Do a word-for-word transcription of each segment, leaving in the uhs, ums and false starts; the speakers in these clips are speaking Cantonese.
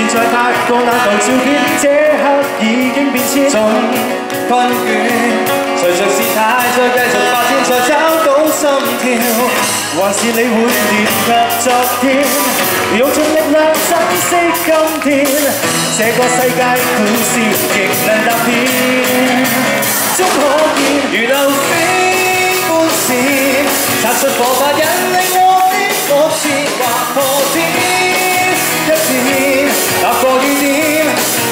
存在太多那舊照片，這刻已經變遷。總困倦，隨着事態再繼續發展，才找到心跳。還是你會念及昨天，用盡力量珍惜今天。這個世界故事亦能踏遍，終可見如流星般閃，擦出火花引領我的目前劃破天一片，踏過雨點，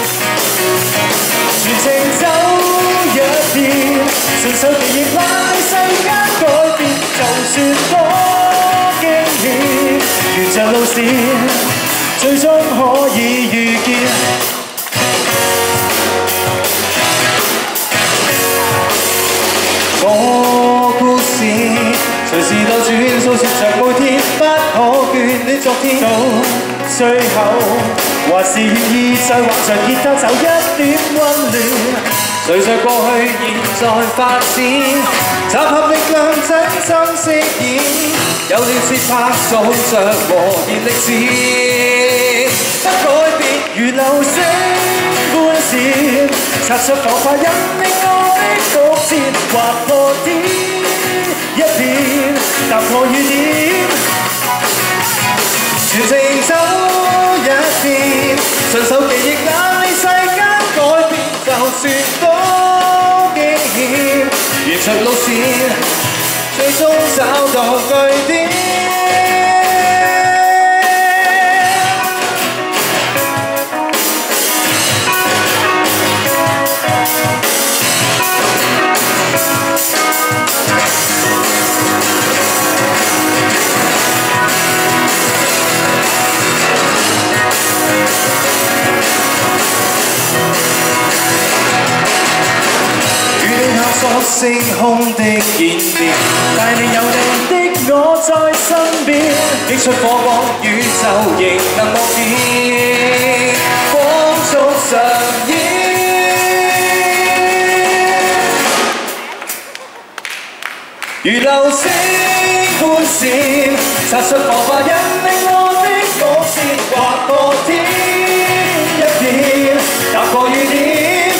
全程走一遍，順手記憶讓世間改變，就算多驚險，沿着路線，最終可以遇見。我故事隨時倒轉，訴說着每天不可眷戀昨天。到最後，還是願意再玩着吉他走一點溫暖。隨着過去現在發展，集合力量真心飾演，有了節拍數着和弦力線，不改變如流星般閃，擦出火花引領我的曲線，劃破天一片，踏破雨點，全程走一遍，順手記憶哪理世間改變，就算多驚險，沿着路線，最終找到據點。所星空的見面，帶你有你的我在身邊，擊出火光，宇宙亦能望見，光速上演，如流星般閃，擦出火花引領我的曲線，劃破天一片，踏過雨點，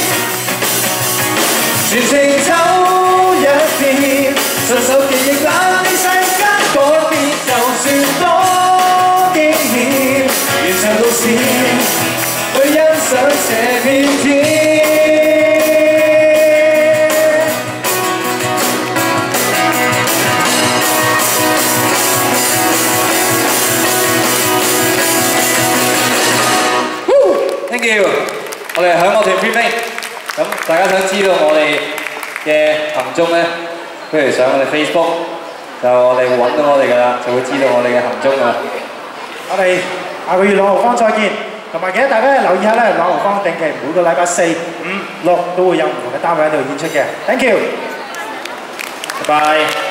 全程走一遍，順手記憶哪理世間改變，就算多驚險，沿着路線去欣賞這片天。Thank you， 我哋響我團 briefing。咁大家想知道我哋嘅行蹤咧，不如上我哋 Facebook， 就我哋揾到我哋噶啦，就會知道我哋嘅行蹤啦。我哋下個月朗豪坊再見，同埋記得大家留意下咧，朗豪坊定期每個禮拜四、五、六都會有唔同嘅單位喺度演出嘅。Thank you，拜拜。